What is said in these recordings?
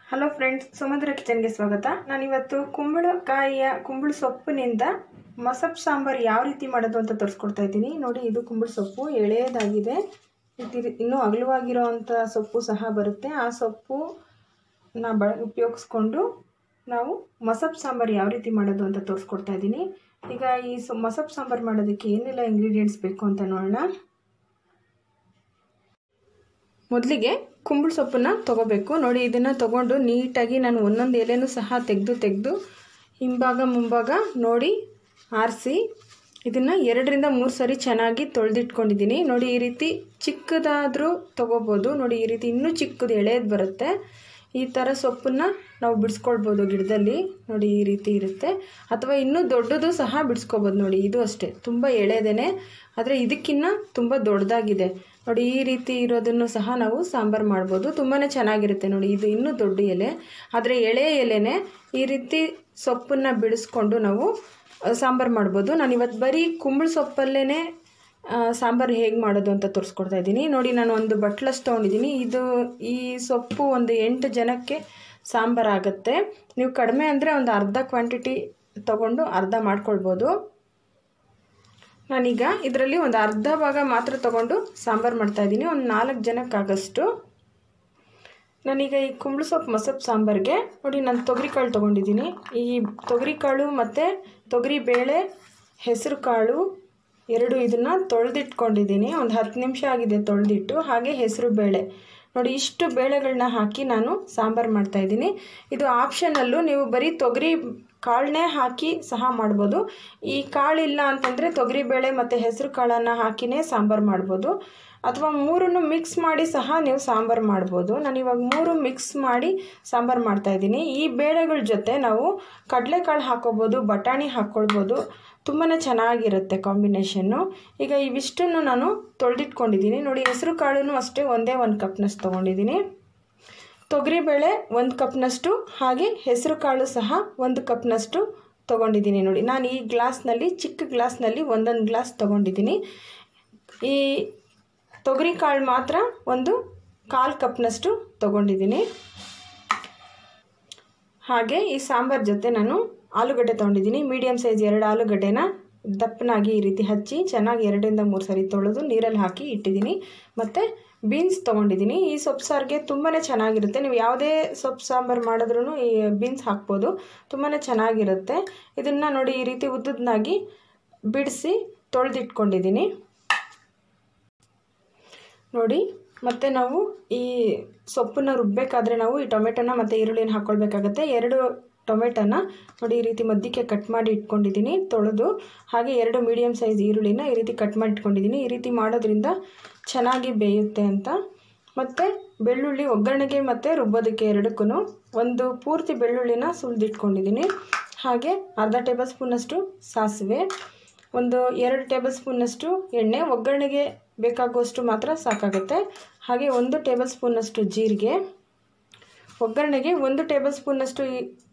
Hello friends, ಸುಮಧುರ ಕಿಚನ್ಗೆ ಸ್ವಾಗತ. ನಾನಿವತ್ತು ಕುಂಬಳ ಸೊಪ್ಪಿನಿಂದ ಮಸಪ್ ಸಾಂಬಾರು ಯಾವ ರೀತಿ ಮಾಡೋದು ಅಂತ ತೋರಿಸ್ಕೊಡ್ತಾ ಇದ್ದೀನಿ. ನೋಡಿ, ಇದು ಕುಂಬಳ ಸೊಪ್ಪು ಎಳೆಯದಾಗಿದೆ. ಇನ್ನೂ ಅಗಲವಾಗಿರೋ ಅಂಥ ಸೊಪ್ಪು ಸಹ ಬರುತ್ತೆ. ಆ ಸೊಪ್ಪುನ ಉಪಯೋಗಿಸ್ಕೊಂಡು ನಾವು ಮಸಪ್ ಸಾಂಬಾರು ಯಾವ ರೀತಿ ಮಾಡೋದು ಅಂತ ತೋರಿಸ್ಕೊಡ್ತಾ ಇದ್ದೀನಿ. ಈಗ ಈ ಮಸಪ್ ಸಾಂಬಾರು ಮಾಡೋದಕ್ಕೆ ಏನೆಲ್ಲ ಇಂಗ್ರೀಡಿಯೆಂಟ್ಸ್ ಬೇಕು ಅಂತ ನೋಡೋಣ. ಮೊದಲಿಗೆ ಕುಂಬಳ ಸೊಪ್ಪನ್ನು ತೊಗೋಬೇಕು. ನೋಡಿ, ಇದನ್ನು ತೊಗೊಂಡು ನೀಟಾಗಿ ನಾನು ಒಂದೊಂದು ಎಲೆನೂ ಸಹ ತೆಗೆದು ಹಿಂಭಾಗ ಮುಂಭಾಗ ನೋಡಿ ಆರಿಸಿ ಇದನ್ನು 2ರಿಂದ 3 ಸರಿ ಚೆನ್ನಾಗಿ ತೊಳೆದಿಟ್ಕೊಂಡಿದ್ದೀನಿ. ನೋಡಿ, ಈ ರೀತಿ ಚಿಕ್ಕದಾದರೂ ತೊಗೋಬೋದು. ನೋಡಿ, ಈ ರೀತಿ ಇನ್ನೂ ಚಿಕ್ಕದು ಎಳೆದು ಬರುತ್ತೆ. ಈ ಥರ ಸೊಪ್ಪನ್ನು ನಾವು ಬಿಡಿಸ್ಕೊಳ್ಬೋದು ಗಿಡದಲ್ಲಿ. ನೋಡಿ, ಈ ರೀತಿ ಇರುತ್ತೆ. ಅಥವಾ ಇನ್ನೂ ದೊಡ್ಡದು ಸಹ ಬಿಡಿಸ್ಕೊಬೋದು. ನೋಡಿ, ಇದು ಅಷ್ಟೇ, ತುಂಬ ಎಳೆದೇನೆ, ಆದರೆ ಇದಕ್ಕಿಂತ ತುಂಬ ದೊಡ್ಡದಾಗಿದೆ. ನೋಡಿ, ಈ ರೀತಿ ಇರೋದನ್ನು ಸಹ ನಾವು ಸಾಂಬಾರು ಮಾಡ್ಬೋದು. ತುಂಬಾ ಚೆನ್ನಾಗಿರುತ್ತೆ. ನೋಡಿ, ಇದು ಇನ್ನೂ ದೊಡ್ಡ ಎಲೆ, ಆದರೆ ಎಳೆ ಎಲೆನೇ ಈ ರೀತಿ ಸೊಪ್ಪನ್ನು ಬಿಡಿಸ್ಕೊಂಡು ನಾವು ಸಾಂಬಾರು ಮಾಡ್ಬೋದು. ನಾನು ಇವತ್ತು ಬರೀ ಕುಂಬಳ ಸೊಪ್ಪಲ್ಲೇ ಸಾಂಬಾರು ಹೇಗೆ ಮಾಡೋದು ಅಂತ ತೋರಿಸ್ಕೊಡ್ತಾ ಇದ್ದೀನಿ. ನೋಡಿ, ನಾನು ಒಂದು ಬಟ್ಲಷ್ಟು ತೊಗೊಂಡಿದ್ದೀನಿ. ಈ ಸೊಪ್ಪು ಒಂದು 8 ಜನಕ್ಕೆ ಸಾಂಬಾರು ಆಗುತ್ತೆ. ನೀವು ಕಡಿಮೆ ಅಂದರೆ ಒಂದು ಅರ್ಧ ಕ್ವಾಂಟಿಟಿ ತೊಗೊಂಡು ಅರ್ಧ ಮಾಡ್ಕೊಳ್ಬೋದು. ನಾನೀಗ ಇದರಲ್ಲಿ ಒಂದು ಅರ್ಧ ಭಾಗ ಮಾತ್ರ ತೊಗೊಂಡು ಸಾಂಬಾರು ಮಾಡ್ತಾಯಿದ್ದೀನಿ, ಒಂದು 4 ಜನಕ್ಕಾಗಷ್ಟು. ನಾನೀಗ ಈ ಕುಂಬಳ ಸೊಪ್ಪು ಮಸಪ್ ಸಾಂಬಾರಿಗೆ ನೋಡಿ, ನಾನು ತೊಗರಿಕಾಳು ತೊಗೊಂಡಿದ್ದೀನಿ. ಈ ತೊಗರಿಕಾಳು ಮತ್ತು ತೊಗರಿಬೇಳೆ, ಹೆಸರು ಕಾಳು 2 ಇದನ್ನು ತೊಳೆದಿಟ್ಕೊಂಡಿದ್ದೀನಿ. ಒಂದು 10 ನಿಮಿಷ ಆಗಿದೆ ತೊಳೆದಿಟ್ಟು. ಹಾಗೆ ಹೆಸರು ಬೇಳೆ ನೋಡಿ, ಇಷ್ಟು ಬೇಳೆಗಳನ್ನ ಹಾಕಿ ನಾನು ಸಾಂಬಾರು ಮಾಡ್ತಾಯಿದ್ದೀನಿ. ಇದು ಆಪ್ಷನಲ್ಲು, ನೀವು ಬರೀ ತೊಗರಿ ಕಾಳನ್ನೇ ಹಾಕಿ ಸಹ ಮಾಡ್ಬೋದು. ಈ ಕಾಳಿಲ್ಲ ಅಂತಂದರೆ ತೊಗರಿಬೇಳೆ ಮತ್ತು ಹೆಸರು ಕಾಳನ್ನು ಹಾಕಿನೇ ಸಾಂಬಾರು ಮಾಡ್ಬೋದು. ಅಥವಾ 3 ಮಿಕ್ಸ್ ಮಾಡಿ ಸಹ ನೀವು ಸಾಂಬಾರು ಮಾಡ್ಬೋದು. ನಾನಿವಾಗ 3 ಮಿಕ್ಸ್ ಮಾಡಿ ಸಾಂಬಾರು ಮಾಡ್ತಾಯಿದ್ದೀನಿ. ಈ ಬೇಳೆಗಳ ಜೊತೆ ನಾವು ಕಡಲೆಕಾಳು ಹಾಕ್ಕೊಬೋದು, ಬಟಾಣಿ ಹಾಕ್ಕೊಳ್ಬೋದು. ತುಂಬಾ ಚೆನ್ನಾಗಿರುತ್ತೆ ಕಾಂಬಿನೇಷನ್ನು. ಈಗ ಇವಿಷ್ಟನ್ನು ನಾನು ತೊಳೆದಿಟ್ಕೊಂಡಿದ್ದೀನಿ. ನೋಡಿ, ಹೆಸರು ಕಾಳು ಅಷ್ಟೇ ಒಂದೇ 1 ಕಪ್ನಷ್ಟು ತೊಗೊಂಡಿದ್ದೀನಿ. ತೊಗರಿಬೇಳೆ 1 ಕಪ್ನಷ್ಟು, ಹಾಗೆ ಹೆಸರು ಕಾಳು ಸಹ 1 ಕಪ್ನಷ್ಟು ತೊಗೊಂಡಿದ್ದೀನಿ. ನೋಡಿ, ನಾನು ಈ ಗ್ಲಾಸ್ನಲ್ಲಿ, ಚಿಕ್ಕ ಗ್ಲಾಸ್ನಲ್ಲಿ 1 ಗ್ಲಾಸ್ ತೊಗೊಂಡಿದ್ದೀನಿ. ಈ ತೊಗರಿ ಕಾಳು ಮಾತ್ರ ಒಂದು 1/4 ಕಪ್ನಷ್ಟು ತೊಗೊಂಡಿದ್ದೀನಿ. ಹಾಗೆ ಈ ಸಾಂಬಾರು ಜೊತೆ ನಾನು ಆಲೂಗಡ್ಡೆ ತೊಗೊಂಡಿದ್ದೀನಿ. ಮೀಡಿಯಮ್ ಸೈಜ್ 2 ಆಲೂಗಡ್ಡೆನ ದಪ್ಪನಾಗಿ ಈ ರೀತಿ ಹಚ್ಚಿ ಚೆನ್ನಾಗಿ 2ರಿಂದ 3 ಸರಿ ತೊಳೆದು ನೀರಲ್ಲಿ ಹಾಕಿ ಇಟ್ಟಿದ್ದೀನಿ. ಮತ್ತು ಬೀನ್ಸ್ ತೊಗೊಂಡಿದ್ದೀನಿ. ಈ ಸೊಪ್ಪು ಸಾರಿಗೆ ತುಂಬಾ ಚೆನ್ನಾಗಿರುತ್ತೆ. ನೀವು ಯಾವುದೇ ಸೊಪ್ಪು ಸಾಂಬಾರು ಮಾಡಿದ್ರೂ ಈ ಬೀನ್ಸ್ ಹಾಕ್ಬೋದು, ತುಂಬಾ ಚೆನ್ನಾಗಿರುತ್ತೆ. ಇದನ್ನು ನೋಡಿ, ಈ ರೀತಿ ಉದ್ದದನ್ನಾಗಿ ಬಿಡಿಸಿ ತೊಳೆದಿಟ್ಕೊಂಡಿದ್ದೀನಿ. ನೋಡಿ, ಮತ್ತು ನಾವು ಈ ಸೊಪ್ಪನ್ನು ರುಬ್ಬಬೇಕಾದ್ರೆ ನಾವು ಈ ಟೊಮೆಟೊನ ಮತ್ತು ಈರುಳ್ಳಿನ ಹಾಕ್ಕೊಳ್ಬೇಕಾಗತ್ತೆ. 2 ಟೊಮೆಟೊನ ನೋಡಿ ಈ ರೀತಿ ಮಧ್ಯಕ್ಕೆ ಕಟ್ ಮಾಡಿ ಇಟ್ಕೊಂಡಿದ್ದೀನಿ ತೊಳೆದು. ಹಾಗೆ 2 ಮೀಡಿಯಮ್ ಸೈಜ್ ಈರುಳ್ಳಿನ ಈ ರೀತಿ ಕಟ್ ಮಾಡಿ ಇಟ್ಕೊಂಡಿದ್ದೀನಿ. ಈ ರೀತಿ ಮಾಡೋದ್ರಿಂದ ಚೆನ್ನಾಗಿ ಬೇಯುತ್ತೆ ಅಂತ. ಮತ್ತು ಬೆಳ್ಳುಳ್ಳಿ ಒಗ್ಗರಣೆಗೆ ಮತ್ತು ರುಬ್ಬೋದಕ್ಕೆ 2ಕ್ಕೂ ಒಂದು ಪೂರ್ತಿ ಬೆಳ್ಳುಳ್ಳಿನ ಸುಲಿದಿಟ್ಕೊಂಡಿದ್ದೀನಿ. ಹಾಗೆ ಅರ್ಧ ಟೇಬಲ್ ಸ್ಪೂನಷ್ಟು ಸಾಸಿವೆ, ಒಂದು 2 ಟೇಬಲ್ ಸ್ಪೂನಷ್ಟು ಎಣ್ಣೆ, ಒಗ್ಗರಣೆಗೆ ಬೇಕಾಗುವಷ್ಟು ಮಾತ್ರ ಸಾಕಾಗುತ್ತೆ. ಹಾಗೆ 1 ಟೇಬಲ್ ಸ್ಪೂನಷ್ಟು ಜೀರಿಗೆ, ಒಗ್ಗರಣೆಗೆ 1 ಟೇಬಲ್ ಸ್ಪೂನಷ್ಟು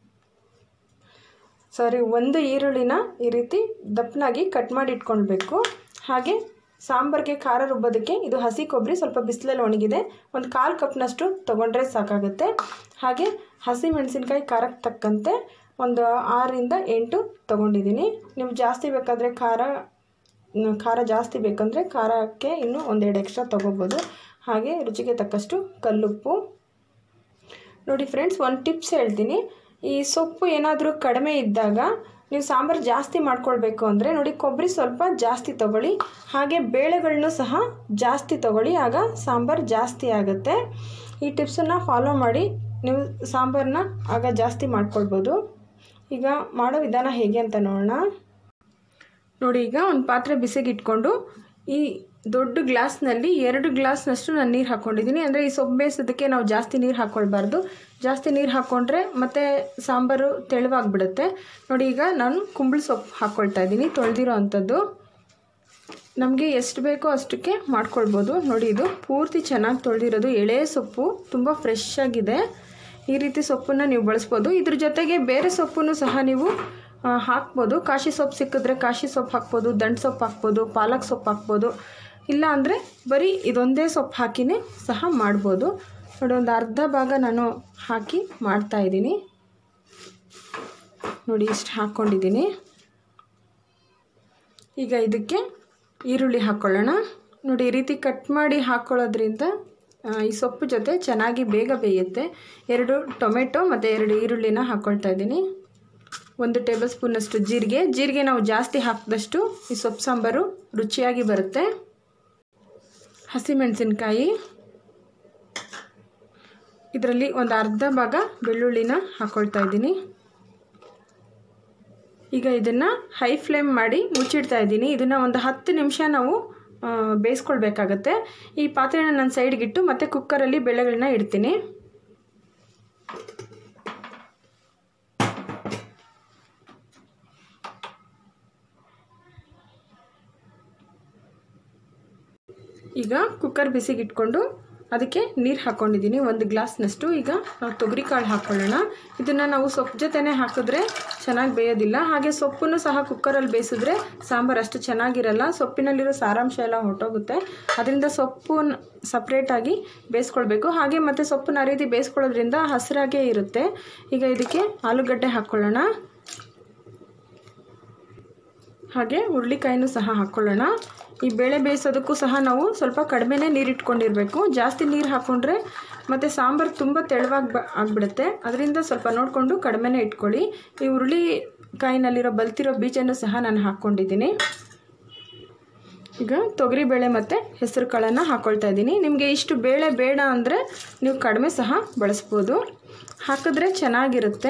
1 ಈರುಳ್ಳಿನ ಈ ರೀತಿ ದಪ್ಪನಾಗಿ ಕಟ್ ಮಾಡಿ ಇಟ್ಕೊಳ್ಬೇಕು. ಹಾಗೆ ಸಾಂಬಾರಿಗೆ ಖಾರ ರುಬ್ಬೋದಕ್ಕೆ ಇದು ಹಸಿ ಕೊಬ್ಬರಿ ಸ್ವಲ್ಪ ಬಿಸಿಲಲ್ಲಿ ಒಣಗಿದೆ, ಒಂದು 1/4 ಕಪ್ನಷ್ಟು ತೊಗೊಂಡ್ರೆ ಸಾಕಾಗುತ್ತೆ. ಹಾಗೆ ಹಸಿ ಮೆಣಸಿನ್ಕಾಯಿ ಖಾರಕ್ಕೆ ತಕ್ಕಂತೆ ಒಂದು 6ರಿಂದ 8 ತೊಗೊಂಡಿದ್ದೀನಿ. ನೀವು ಜಾಸ್ತಿ ಬೇಕಾದರೆ ಖಾರ ಜಾಸ್ತಿ ಬೇಕಂದರೆ ಖಾರಕ್ಕೆ ಇನ್ನೂ 1-2 ಎಕ್ಸ್ಟ್ರಾ ತೊಗೋಬೋದು. ಹಾಗೆ ರುಚಿಗೆ ತಕ್ಕಷ್ಟು ಕಲ್ಲುಪ್ಪು. ನೋಡಿ ಫ್ರೆಂಡ್ಸ್, ಒಂದು ಟಿಪ್ಸ್ ಹೇಳ್ತೀನಿ. ಈ ಸೊಪ್ಪು ಏನಾದರೂ ಕಡಿಮೆ ಇದ್ದಾಗ ನೀವು ಸಾಂಬಾರು ಜಾಸ್ತಿ ಮಾಡ್ಕೊಳ್ಬೇಕು ಅಂದರೆ ನೋಡಿ, ಕೊಬ್ಬರಿ ಸ್ವಲ್ಪ ಜಾಸ್ತಿ ತೊಗೊಳ್ಳಿ. ಹಾಗೆ ಬೇಳೆಗಳನ್ನೂ ಸಹ ಜಾಸ್ತಿ ತೊಗೊಳ್ಳಿ, ಆಗ ಸಾಂಬಾರು ಜಾಸ್ತಿ ಆಗುತ್ತೆ. ಈ ಟಿಪ್ಸನ್ನು ಫಾಲೋ ಮಾಡಿ ನೀವು ಸಾಂಬಾರನ್ನ ಆಗ ಜಾಸ್ತಿ ಮಾಡ್ಕೊಳ್ಬೋದು. ಈಗ ಮಾಡೋ ವಿಧಾನ ಹೇಗೆ ಅಂತ ನೋಡೋಣ. ನೋಡಿ, ಈಗ ಒಂದು ಪಾತ್ರೆ ಬಿಸಿಗೆ ಇಟ್ಕೊಂಡು ಈ ದೊಡ್ಡ ಗ್ಲಾಸ್ನಲ್ಲಿ 2 ಗ್ಲಾಸ್ನಷ್ಟು ನಾನು ನೀರು ಹಾಕ್ಕೊಂಡಿದ್ದೀನಿ. ಅಂದರೆ ಈ ಸೊಪ್ಪು ಬೇಯಿಸೋದಕ್ಕೆ ನಾವು ಜಾಸ್ತಿ ನೀರು ಹಾಕ್ಕೊಳ್ಬಾರ್ದು. ಜಾಸ್ತಿ ನೀರು ಹಾಕ್ಕೊಂಡ್ರೆ ಮತ್ತು ಸಾಂಬಾರು ತೆಳುವಾಗಿಬಿಡುತ್ತೆ. ನೋಡಿ, ಈಗ ನಾನು ಕುಂಬಳ ಸೊಪ್ಪು ಹಾಕ್ಕೊಳ್ತಾ ಇದ್ದೀನಿ, ತೊಳೆದಿರೋ ಅಂಥದ್ದು. ನಮಗೆ ಎಷ್ಟು ಬೇಕೋ ಅಷ್ಟಕ್ಕೆ ಮಾಡ್ಕೊಳ್ಬೋದು. ನೋಡಿ, ಇದು ಪೂರ್ತಿ ಚೆನ್ನಾಗಿ ತೊಳೆದಿರೋದು ಎಳೆ ಸೊಪ್ಪು, ತುಂಬ ಫ್ರೆಶ್ ಆಗಿದೆ. ಈ ರೀತಿ ಸೊಪ್ಪನ್ನು ನೀವು ಬಳಸ್ಬೋದು. ಇದ್ರ ಜೊತೆಗೆ ಬೇರೆ ಸೊಪ್ಪನ್ನು ಸಹ ನೀವು ಹಾಕ್ಬೋದು. ಕಾಶಿ ಸೊಪ್ಪು ಸಿಕ್ಕಿದ್ರೆ ಕಾಶಿ ಸೊಪ್ಪು ಹಾಕ್ಬೋದು, ದಂಟು ಸೊಪ್ಪು ಹಾಕ್ಬೋದು, ಪಾಲಕ್ ಸೊಪ್ಪು ಹಾಕ್ಬೋದು. ಇಲ್ಲ ಅಂದರೆ ಬರೀ ಇದೊಂದೇ ಸೊಪ್ಪು ಹಾಕಿನೇ ಸಹ ಮಾಡ್ಬೋದು. ನೋಡಿ ಒಂದು ಅರ್ಧ ಭಾಗ ನಾನು ಹಾಕಿ ಮಾಡ್ತಾಯಿದ್ದೀನಿ. ನೋಡಿ ಇಷ್ಟು ಹಾಕ್ಕೊಂಡಿದ್ದೀನಿ. ಈಗ ಇದಕ್ಕೆ ಈರುಳ್ಳಿ ಹಾಕ್ಕೊಳ್ಳೋಣ. ನೋಡಿ ಈ ರೀತಿ ಕಟ್ ಮಾಡಿ ಹಾಕ್ಕೊಳ್ಳೋದ್ರಿಂದ ಈ ಸೊಪ್ಪು ಜೊತೆ ಚೆನ್ನಾಗಿ ಬೇಗ ಬೇಯುತ್ತೆ. 2 ಟೊಮೆಟೊ ಮತ್ತು 2 ಈರುಳ್ಳಿನ ಹಾಕ್ಕೊಳ್ತಾ ಇದ್ದೀನಿ. 1 ಟೇಬಲ್ ಸ್ಪೂನಷ್ಟು ಜೀರಿಗೆ ನಾವು ಜಾಸ್ತಿ ಹಾಕಿದಷ್ಟು ಈ ಸೊಪ್ಪು ಸಾಂಬಾರು ರುಚಿಯಾಗಿ ಬರುತ್ತೆ. ಹಸಿಮೆಣಸಿನ್ಕಾಯಿ, ಇದರಲ್ಲಿ ಒಂದು ಅರ್ಧ ಭಾಗ ಬೆಳ್ಳುಳ್ಳಿನ ಹಾಕ್ಕೊಳ್ತಾ ಇದ್ದೀನಿ. ಈಗ ಇದನ್ನು ಹೈ ಫ್ಲೇಮ್ ಮಾಡಿ ಮುಚ್ಚಿಡ್ತಾ ಇದ್ದೀನಿ. ಇದನ್ನು ಒಂದು 10 ನಿಮಿಷ ನಾವು ಬೇಯಿಸ್ಕೊಳ್ಬೇಕಾಗತ್ತೆ. ಈ ಪಾತ್ರೆನ ನಾನು ಸೈಡ್ಗಿಟ್ಟು ಮತ್ತೆ ಕುಕ್ಕರಲ್ಲಿ ಬೇಳೆಗಳನ್ನ ಇಡ್ತೀನಿ. ಈಗ ಕುಕ್ಕರ್ ಬಿಸಿಗೆ ಇಟ್ಕೊಂಡು ಅದಕ್ಕೆ ನೀರು ಹಾಕ್ಕೊಂಡಿದ್ದೀನಿ 1 ಗ್ಲಾಸ್ನಷ್ಟು. ಈಗ ನಾವು ತೊಗರಿ ಕಾಳು ಹಾಕ್ಕೊಳ್ಳೋಣ. ಇದನ್ನು ನಾವು ಸೊಪ್ಪು ಜೊತೆನೇ ಹಾಕಿದ್ರೆ ಚೆನ್ನಾಗಿ ಬೇಯೋದಿಲ್ಲ. ಹಾಗೆ ಸೊಪ್ಪನ್ನು ಸಹ ಕುಕ್ಕರಲ್ಲಿ ಬೇಯಿಸಿದ್ರೆ ಸಾಂಬಾರು ಅಷ್ಟು ಚೆನ್ನಾಗಿರಲ್ಲ. ಸೊಪ್ಪಿನಲ್ಲಿರೋ ಸಾರಾಂಶ ಎಲ್ಲ ಹೊರಟೋಗುತ್ತೆ. ಅದರಿಂದ ಸೊಪ್ಪನ್ನು ಸಪ್ರೇಟಾಗಿ ಬೇಯಿಸ್ಕೊಳ್ಬೇಕು. ಹಾಗೆ ಮತ್ತು ಸೊಪ್ಪನ್ನ ಆ ರೀತಿ ಬೇಯಿಸ್ಕೊಳ್ಳೋದ್ರಿಂದ ಹಸಿರಾಗೇ ಇರುತ್ತೆ. ಈಗ ಇದಕ್ಕೆ ಆಲೂಗಡ್ಡೆ ಹಾಕ್ಕೊಳ್ಳೋಣ. ಹಾಗೆ ಹುರುಳಿಕಾಯಿನೂ ಸಹ ಹಾಕ್ಕೊಳ್ಳೋಣ. ಈ ಬೇಳೆ ಬೇಯಿಸೋದಕ್ಕೂ ಸಹ ನಾವು ಸ್ವಲ್ಪ ಕಡಿಮೆನೇ ನೀರಿಟ್ಕೊಂಡಿರಬೇಕು. ಜಾಸ್ತಿ ನೀರು ಹಾಕ್ಕೊಂಡ್ರೆ ಮತ್ತು ಸಾಂಬಾರು ತುಂಬ ತೆಳುವಾಗಿ ಆಗಿಬಿಡುತ್ತೆ. ಅದರಿಂದ ಸ್ವಲ್ಪ ನೋಡಿಕೊಂಡು ಕಡಿಮೆನೇ ಇಟ್ಕೊಳ್ಳಿ. ಈ ಹುರುಳಿಕಾಯಿನಲ್ಲಿರೋ ಬಲ್ತಿರೋ ಬೀಜನೂ ಸಹ ನಾನು ಹಾಕ್ಕೊಂಡಿದ್ದೀನಿ. ಈಗ ತೊಗರಿಬೇಳೆ ಮತ್ತು ಹೆಸರು ಕಾಳನ್ನು ಹಾಕ್ಕೊಳ್ತಾ ಇದ್ದೀನಿ. ನಿಮಗೆ ಇಷ್ಟು ಬೇಳೆ ಬೇಡ ಅಂದರೆ ನೀವು ಕಡಿಮೆ ಸಹ ಬಳಸ್ಬೋದು. ಹಾಕಿದ್ರೆ ಚೆನ್ನಾಗಿರುತ್ತೆ.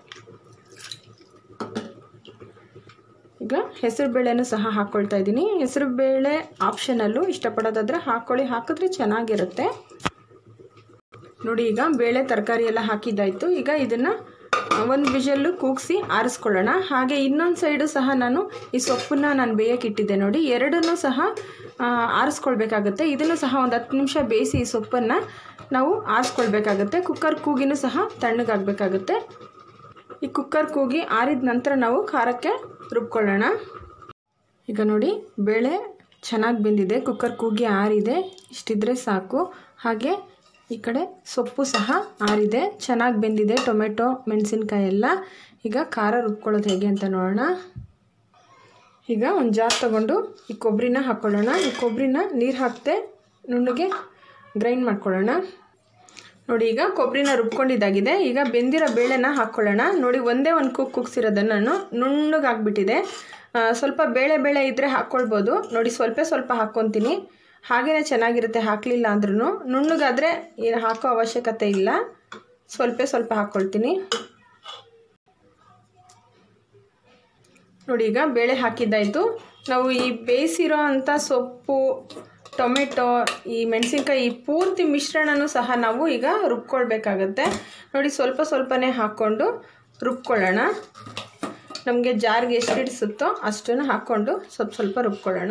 ಈಗ ಹೆಸರು ಬೇಳೆನೂ ಸಹ ಹಾಕ್ಕೊಳ್ತಾ ಇದ್ದೀನಿ. ಹೆಸರು ಬೇಳೆ ಆಪ್ಷನಲ್ಲು, ಇಷ್ಟಪಡೋದಾದರೆ ಹಾಕ್ಕೊಳ್ಳಿ, ಹಾಕಿದ್ರೆ ಚೆನ್ನಾಗಿರುತ್ತೆ. ನೋಡಿ ಈಗ ಬೇಳೆ ತರಕಾರಿ ಎಲ್ಲ ಹಾಕಿದ್ದಾಯಿತು. ಈಗ ಇದನ್ನು 1 ವಿಷಲ್ಲು ಕೂಗಿಸಿ ಆರಿಸ್ಕೊಳ್ಳೋಣ. ಹಾಗೆ ಇನ್ನೊಂದು ಸೈಡು ಸಹ ನಾನು ಈ ಸೊಪ್ಪನ್ನು ನಾನು ಬೇಯಕ್ಕೆ ಇಟ್ಟಿದ್ದೆ ನೋಡಿ. 2 ಸಹ ಆರಿಸ್ಕೊಳ್ಬೇಕಾಗತ್ತೆ. ಇದನ್ನು ಸಹ ಒಂದು 10 ನಿಮಿಷ ಬೇಯಿಸಿ ಈ ಸೊಪ್ಪನ್ನು ನಾವು ಆರಿಸ್ಕೊಳ್ಬೇಕಾಗತ್ತೆ. ಕುಕ್ಕರ್ ಕೂಗಿನೂ ಸಹ ತಣ್ಣಗಾಗಬೇಕಾಗುತ್ತೆ. ಈ ಕುಕ್ಕರ್ ಕೂಗಿ ಆರಿದ ನಂತರ ನಾವು ಖಾರಕ್ಕೆ ರುಬ್ಕೊಳ್ಳೋಣ. ಈಗ ನೋಡಿ ಬೇಳೆ ಚೆನ್ನಾಗಿ ಬೆಂದಿದೆ, ಕುಕ್ಕರ್ ಕೂಗಿ ಆರಿದೆ. ಇಷ್ಟಿದ್ರೆ ಸಾಕು. ಹಾಗೆ ಈ ಕಡೆ ಸೊಪ್ಪು ಸಹ ಆರಿದೆ, ಚೆನ್ನಾಗಿ ಬೆಂದಿದೆ. ಟೊಮೆಟೊ ಮೆಣಸಿನ್ಕಾಯಿ ಎಲ್ಲ. ಈಗ ಖಾರ ರುಬ್ಕೊಳ್ಳೋದು ಹೇಗೆ ಅಂತ ನೋಡೋಣ. ಈಗ ಒಂದು ಜಾರ್ ತೊಗೊಂಡು ಈ ಕೊಬ್ಬರಿನ ಹಾಕ್ಕೊಳ್ಳೋಣ. ಈ ಕೊಬ್ಬರಿನ ನೀರು ಹಾಕದೆ ನುಣ್ಣಗೆ ಗ್ರೈಂಡ್ ಮಾಡ್ಕೊಳ್ಳೋಣ. ನೋಡಿ ಈಗ ಕೊಬ್ಬರಿನ ರುಬ್ಕೊಂಡಿದ್ದಾಗಿದೆ. ಈಗ ಬೆಂದಿರೋ ಬೇಳೆನ ಹಾಕ್ಕೊಳ್ಳೋಣ. ನೋಡಿ ಒಂದೇ ಒಂದು ಕೂಗ್ಸಿರೋದನ್ನು ನಾನು ನುಣ್ಣಗಾಗ್ಬಿಟ್ಟಿದೆ. ಸ್ವಲ್ಪ ಬೇಳೆ ಇದ್ದರೆ ಹಾಕ್ಕೊಳ್ಬೋದು. ನೋಡಿ ಸ್ವಲ್ಪ ಹಾಕ್ಕೊತೀನಿ. ಹಾಗೇ ಚೆನ್ನಾಗಿರುತ್ತೆ ಹಾಕಲಿಲ್ಲ ಅಂದ್ರೂ. ನುಣ್ಣಗಾದರೆ ಏನು ಹಾಕೋ ಅವಶ್ಯಕತೆ ಇಲ್ಲ. ಸ್ವಲ್ಪ ಹಾಕ್ಕೊಳ್ತೀನಿ. ನೋಡಿ ಈಗ ಬೇಳೆ ಹಾಕಿದ್ದಾಯಿತು. ನಾವು ಈ ಬೇಯಿಸಿರೋ ಅಂಥ ಸೊಪ್ಪು, ಟೊಮೆಟೊ, ಈ ಮೆಣಸಿನ್ಕಾಯಿ, ಈ ಪೂರ್ತಿ ಮಿಶ್ರಣನೂ ಸಹ ನಾವು ಈಗ ರುಬ್ಕೊಳ್ಬೇಕಾಗತ್ತೆ. ನೋಡಿ ಸ್ವಲ್ಪನೇ ಹಾಕ್ಕೊಂಡು ರುಬ್ಕೊಳ್ಳೋಣ. ನಮಗೆ ಜಾರ್ಗೆ ಎಷ್ಟು ಹಿಡಿಸುತ್ತೋ ಅಷ್ಟನ್ನು ಹಾಕ್ಕೊಂಡು ಸ್ವಲ್ಪ ರುಬ್ಕೊಳ್ಳೋಣ.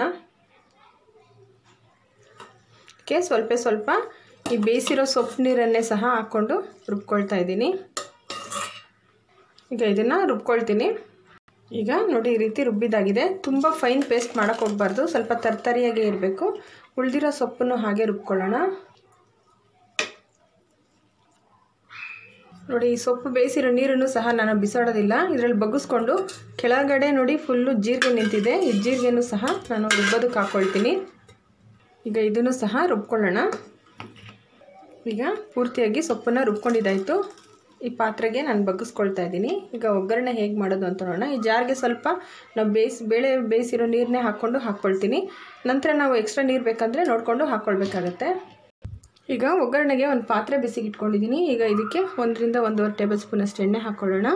ಓಕೆ, ಸ್ವಲ್ಪ ಈ ಬೇಯಿಸಿರೋ ಸೊಪ್ಪು ನೀರನ್ನೇ ಸಹ ಹಾಕ್ಕೊಂಡು ರುಬ್ಕೊಳ್ತಾ ಇದ್ದೀನಿ. ಈಗ ಇದನ್ನು ರುಬ್ಕೊಳ್ತೀನಿ. ಈಗ ನೋಡಿ ಈ ರೀತಿ ರುಬ್ಬಿದಾಗಿದೆ. ತುಂಬ ಫೈನ್ ಪೇಸ್ಟ್ ಮಾಡೋಕ್ಕೆ ಹೋಗಬಾರ್ದು, ಸ್ವಲ್ಪ ತರ್ತರಿಯಾಗೇ ಇರಬೇಕು. ಉಳಿದಿರೋ ಸೊಪ್ಪನ್ನು ಹಾಗೆ ರುಬ್ಕೊಳ್ಳೋಣ. ನೋಡಿ ಈ ಸೊಪ್ಪು ಬೇಯಿಸಿರೋ ನೀರನ್ನು ಸಹ ನಾನು ಬಿಸಾಡೋದಿಲ್ಲ. ಇದರಲ್ಲಿ ಬಗ್ಗಿಸ್ಕೊಂಡು ಕೆಳಗಡೆ ನೋಡಿ ಫುಲ್ಲು ಜೀರಿಗೆ ನಿಂತಿದೆ. ಈ ಜೀರಿಗೆನೂ ಸಹ ನಾನು ರುಬ್ಬೋದಕ್ಕೆ ಹಾಕ್ಕೊಳ್ತೀನಿ. ಈಗ ಇದನ್ನು ಸಹ ರುಬ್ಕೊಳ್ಳೋಣ. ಈಗ ಪೂರ್ತಿಯಾಗಿ ಸೊಪ್ಪನ್ನು ರುಬ್ಕೊಂಡಿದ್ದಾಯಿತು. ಈ ಪಾತ್ರೆಗೆ ನಾನು ಬಗ್ಗಿಸ್ಕೊಳ್ತಾ ಇದ್ದೀನಿ. ಈಗ ಒಗ್ಗರಣೆ ಹೇಗೆ ಮಾಡೋದು ಅಂತ ನೋಡೋಣ. ಈ ಜಾರ್ಗೆ ಸ್ವಲ್ಪ ನಾವು ಬೇಳೆ ಬೇಯಿಸಿರೋ ನೀರನ್ನೇ ಹಾಕ್ಕೊಳ್ತೀನಿ. ನಂತರ ನಾವು ಎಕ್ಸ್ಟ್ರಾ ನೀರು ಬೇಕಂದರೆ ನೋಡಿಕೊಂಡು ಹಾಕ್ಕೊಳ್ಬೇಕಾಗತ್ತೆ. ಈಗ ಒಗ್ಗರಣೆಗೆ ಒಂದು ಪಾತ್ರೆ ಬಿಸಿಗೆ ಇಟ್ಕೊಂಡಿದ್ದೀನಿ. ಈಗ ಇದಕ್ಕೆ 1 ರಿಂದ 1.5 ಟೇಬಲ್ ಸ್ಪೂನಷ್ಟು ಎಣ್ಣೆ ಹಾಕ್ಕೊಳ್ಳೋಣ.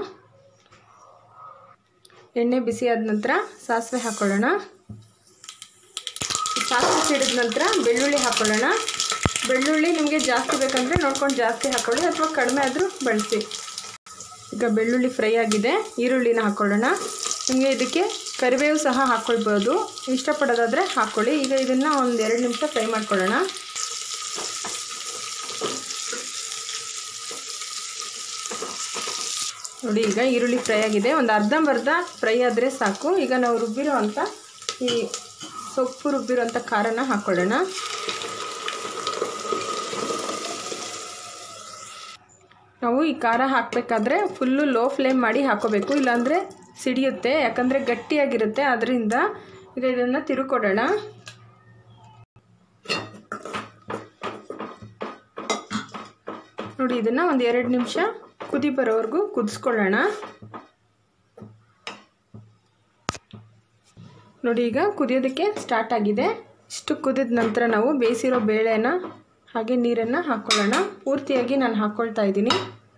ಎಣ್ಣೆ ಬಿಸಿ ಆದ ನಂತರ ಸಾಸಿವೆ ಹಾಕ್ಕೊಳ್ಳೋಣ. ಸಾಸಿವೆ ಸಿಡಿದ ನಂತರ ಬೆಳ್ಳುಳ್ಳಿ ಹಾಕ್ಕೊಳ್ಳೋಣ. ಬೆಳ್ಳುಳ್ಳಿ ನಿಮಗೆ ಜಾಸ್ತಿ ಬೇಕಂದರೆ ನೋಡ್ಕೊಂಡು ಜಾಸ್ತಿ ಹಾಕ್ಕೊಳ್ಳಿ, ಅಥವಾ ಕಡಿಮೆ ಆದರೂ ಬಳಸಿ. ಈಗ ಬೆಳ್ಳುಳ್ಳಿ ಫ್ರೈ ಆಗಿದೆ. ಈರುಳ್ಳಿನ ಹಾಕ್ಕೊಳ್ಳೋಣ. ನಿಮಗೆ ಇದಕ್ಕೆ ಕರಿಬೇವು ಸಹ ಹಾಕ್ಕೊಳ್ಬೋದು, ಇಷ್ಟಪಡೋದಾದರೆ ಹಾಕ್ಕೊಳ್ಳಿ. ಈಗ ಇದನ್ನು ಒಂದು 2 ನಿಮಿಷ ಫ್ರೈ ಮಾಡ್ಕೊಳ್ಳೋಣ. ನೋಡಿ ಈಗ ಈರುಳ್ಳಿ ಫ್ರೈ ಆಗಿದೆ. ಒಂದು ಅರ್ಧಂಬರ್ಧ ಫ್ರೈ ಆದರೆ ಸಾಕು. ಈಗ ನಾವು ರುಬ್ಬಿರೋ ಅಂಥ ಈ ಸೊಪ್ಪು ರುಬ್ಬಿರೋ ಅಂಥ ಖಾರನ ಹಾಕ್ಕೊಳ್ಳೋಣ. ನಾವು ಈ ಖಾರ ಹಾಕಬೇಕಾದ್ರೆ ಫುಲ್ಲು ಲೋ ಫ್ಲೇಮ್ ಮಾಡಿ ಹಾಕೋಬೇಕು, ಇಲ್ಲಾಂದರೆ ಸಿಡಿಯುತ್ತೆ, ಯಾಕಂದರೆ ಗಟ್ಟಿಯಾಗಿರುತ್ತೆ. ಅದರಿಂದ ಈಗ ಇದನ್ನು ತಿರುಕೊಡೋಣ. ನೋಡಿ, ಇದನ್ನು ಒಂದು 2 ನಿಮಿಷ ಕುದಿ ಬರೋವರೆಗೂ ಕುದಿಸ್ಕೊಳ್ಳೋಣ. ನೋಡಿ, ಈಗ ಕುದಿಯೋದಕ್ಕೆ ಸ್ಟಾರ್ಟ್ ಆಗಿದೆ. ಇಷ್ಟು ಕುದಿದ ನಂತರ ನಾವು ಬೇಯಿಸಿರೋ ಬೇಳೆನ ಹಾಗೆ ನೀರನ್ನು ಹಾಕ್ಕೊಳ್ಳೋಣ. ಪೂರ್ತಿಯಾಗಿ ನಾನು ಹಾಕ್ಕೊಳ್ತಾ ಇದ್ದೀನಿ.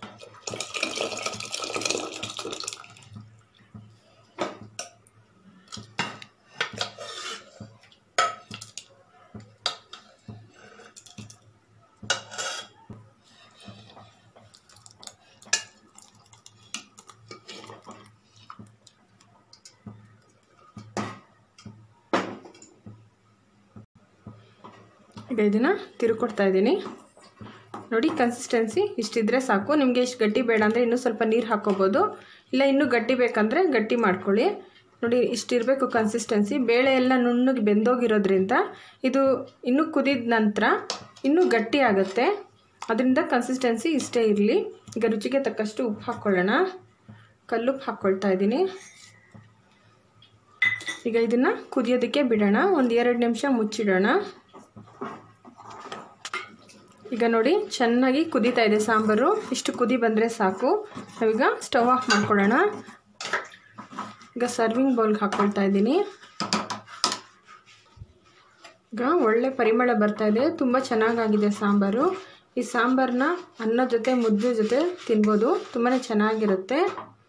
ಈಗ ಇದನ್ನು ತಿರುಕೊಡ್ತಾ ಇದ್ದೀನಿ. ನೋಡಿ, ಕನ್ಸಿಸ್ಟೆನ್ಸಿ ಇಷ್ಟಿದ್ರೆ ಸಾಕು. ನಿಮಗೆ ಇಷ್ಟು ಗಟ್ಟಿ ಬೇಡ ಅಂದರೆ ಇನ್ನೂ ಸ್ವಲ್ಪ ನೀರು ಹಾಕ್ಕೋಬೋದು, ಇಲ್ಲ ಇನ್ನೂ ಗಟ್ಟಿ ಬೇಕಂದರೆ ಗಟ್ಟಿ ಮಾಡ್ಕೊಳ್ಳಿ. ನೋಡಿ, ಇಷ್ಟಿರಬೇಕು ಕನ್ಸಿಸ್ಟೆನ್ಸಿ. ಬೇಳೆ ಎಲ್ಲ ನುಣ್ಣಗೆ ಬೆಂದೋಗಿರೋದ್ರಿಂದ ಇದು ಇನ್ನೂ ಕುದಿದ ನಂತರ ಇನ್ನೂ ಗಟ್ಟಿ ಆಗುತ್ತೆ. ಅದರಿಂದ ಕನ್ಸಿಸ್ಟೆನ್ಸಿ ಇಷ್ಟೇ ಇರಲಿ. ಈಗ ರುಚಿಗೆ ತಕ್ಕಷ್ಟು ಉಪ್ಪು ಹಾಕ್ಕೊಳ್ಳೋಣ. ಕಲ್ಲುಪ್ಪು ಹಾಕ್ಕೊಳ್ತಾ ಇದ್ದೀನಿ. ಈಗ ಇದನ್ನು ಕುದಿಯೋದಕ್ಕೆ ಬಿಡೋಣ. ಒಂದು 2 ನಿಮಿಷ ಮುಚ್ಚಿಡೋಣ. ಈಗ ನೋಡಿ, ಚೆನ್ನಾಗಿ ಕುದೀತಾ ಇದೆ ಸಾಂಬಾರು. ಇಷ್ಟು ಕುದಿ ಬಂದರೆ ಸಾಕು. ನಾವೀಗ ಸ್ಟವ್ ಆಫ್ ಮಾಡ್ಕೊಳ್ಳೋಣ. ಈಗ ಸರ್ವಿಂಗ್ ಬೌಲ್ಗೆ ಹಾಕ್ಕೊಳ್ತಾ ಇದ್ದೀನಿ. ಈಗ ಒಳ್ಳೆ ಪರಿಮಳ ಬರ್ತಾ ಇದೆ. ತುಂಬ ಚೆನ್ನಾಗಾಗಿದೆ ಸಾಂಬಾರು. ಈ ಸಾಂಬಾರನ್ನ ಅನ್ನ ಜೊತೆ ಮುದ್ದೆ ಜೊತೆ ತಿನ್ಬೋದು, ತುಂಬಾ ಚೆನ್ನಾಗಿರುತ್ತೆ.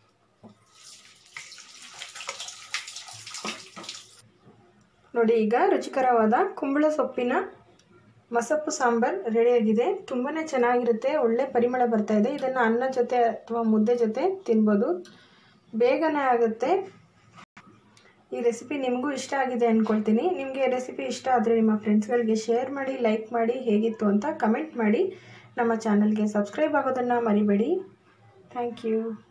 ನೋಡಿ, ಈಗ ರುಚಿಕರವಾದ ಕುಂಬಳ ಸೊಪ್ಪಿನ ಮಸಪ್ಪು ಸಾಂಬಾರು ರೆಡಿಯಾಗಿದೆ. ತುಂಬಾ ಚೆನ್ನಾಗಿರುತ್ತೆ, ಒಳ್ಳೆ ಪರಿಮಳ ಬರ್ತಾ ಇದೆ. ಇದನ್ನು ಅನ್ನ ಜೊತೆ ಅಥವಾ ಮುದ್ದೆ ಜೊತೆ ತಿನ್ಬೋದು, ಬೇಗನೆ ಆಗುತ್ತೆ. ಈ ರೆಸಿಪಿ ನಿಮಗೂ ಇಷ್ಟ ಆಗಿದೆ ಅಂದ್ಕೊಳ್ತೀನಿ. ನಿಮಗೆ ರೆಸಿಪಿ ಇಷ್ಟ ಆದರೆ ನಿಮ್ಮ ಫ್ರೆಂಡ್ಸ್ಗಳಿಗೆ ಶೇರ್ ಮಾಡಿ, ಲೈಕ್ ಮಾಡಿ, ಹೇಗಿತ್ತು ಅಂತ ಕಮೆಂಟ್ ಮಾಡಿ. ನಮ್ಮ ಚಾನಲ್ಗೆ ಸಬ್ಸ್ಕ್ರೈಬ್ ಆಗೋದನ್ನು ಮರಿಬೇಡಿ. Thank you.